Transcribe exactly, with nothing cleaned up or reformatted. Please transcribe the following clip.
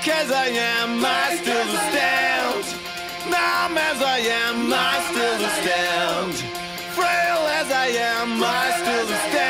Weak as I am, I still stand. Numb as I am, I still stand. Frail as I am, I still stand.